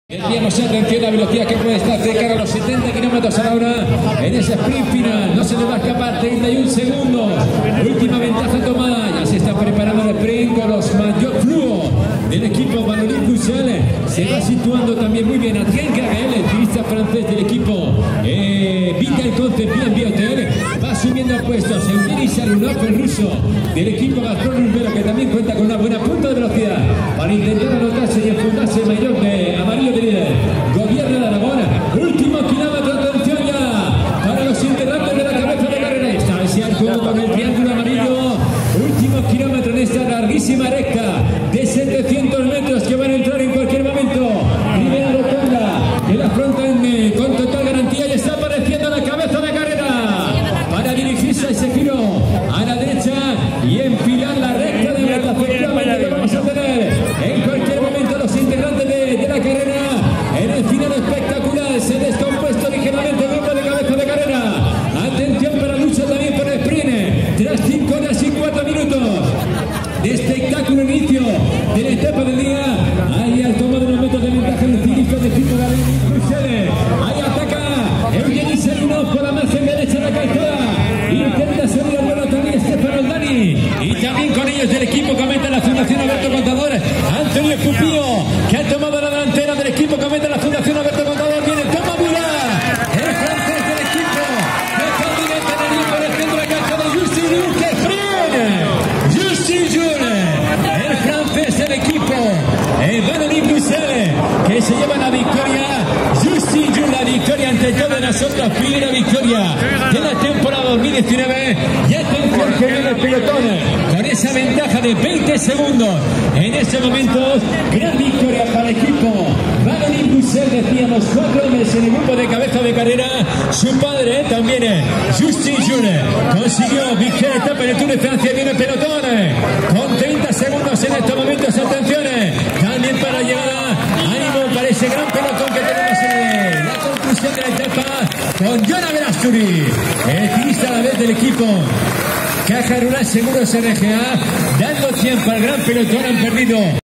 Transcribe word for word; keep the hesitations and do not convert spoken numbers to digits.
Tendríamos atención a la velocidad que puede estar de cara a los setenta kilómetros a la hora en ese sprint final. No se le va a escapar, treinta y un segundos. Última ventaja tomada. Ya se está preparando el sprint con los mayor fluo del equipo Valoris Bruxelles. Se va situando también muy bien Adrien Garel, el turista francés del equipo eh, Vital Concept B and B Hotel. Va subiendo puestos Eugeni Sarunov, el ruso del equipo Gazprom Rumbero, que también cuenta con una buena punta de velocidad para intentar anotarse y enfundarse el mayor de amarillo de líder. Gobierno de Aragón, último kilómetro, atención ya para los integrantes de la cabeza de carrera. Está ese arco con el triángulo amarillo. Último kilómetro en esta larguísima recta de setecientos metros que van a entrar en cualquier momento. Primera rotonda que la afrontan eh, con total garantía y está apareciendo la cabeza de carrera para dirigirse a ese giro a la derecha y enfilar la recta de meta. Efectivamente lo vamos a tener en cualquier momento los integrantes de, de la carrera. En el final espectacular se descompuesto ligeramente el grupo de cabeza de carrera. Atención para lucha también por el sprint tras cinco horas y cuatro minutos de espectáculo inicio de la etapa del día. Ahí al tomar unos metros de ventaja el ciclista de equipo Valoris Bruxelles. Ahí ataca Eugeni Sarunov por la margen derecha de la calzada. Intenta salir al vuelo también Stefano Dani. Y también con ellos del equipo comenta la Fundación Alberto Contador, Antonio Pupío, que ha tomado la delantera del equipo comenta la Fundación Alberto Contador. Viene Thomas Bulat, el francés del equipo, que continente en el por el centro de cancha de Justin Jules, que frena. Justin Jules, el francés del equipo, el Valoris Bruxelles, que se lleva la victoria. Justin Jules, la victoria ante todas nosotros, primera victoria de la temporada dos mil diecinueve. Y atención que viene el pelotón con esa ventaja de veinte segundos. En este momento, gran victoria para el equipo Valoris Bruxelles. Decíamos cuatro hombres en el grupo de cabeza de carrera. Su padre también, Justin Jules, consiguió victoria etapa en el Tour de Francia. Viene el pelotón con treinta segundos en estos momentos. Atención también para la llegada. Ánimo para ese gran pelotón que tenemos en la conclusión de la etapa con Joan Verasturi, el ciclista a la vez del equipo Caja Rural Seguros R G A, dando tiempo al gran pelotón. Han perdido